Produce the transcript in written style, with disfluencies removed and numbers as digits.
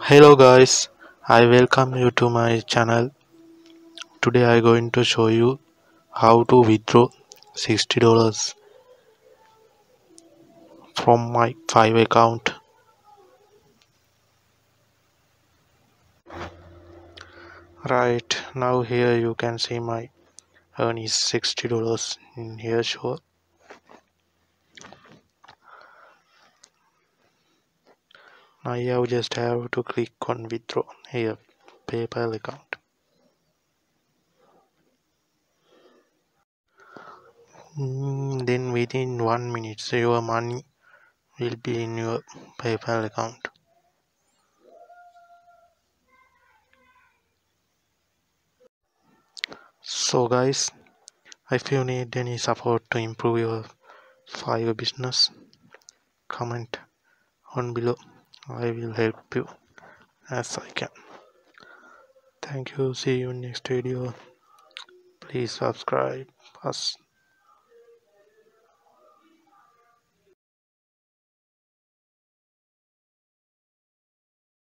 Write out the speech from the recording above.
Hello guys, I welcome you to my channel. Today I going to show you how to withdraw $60 from my Five account. Right now here you can see my earn is $60 in here show. Now you just have to click on withdraw here PayPal account. Then within 1 minute your money will be in your PayPal account. So guys, if you need any support to improve your Fiverr business, comment on below. I will help you as I can. Thank you. See you in next video. Please subscribe us.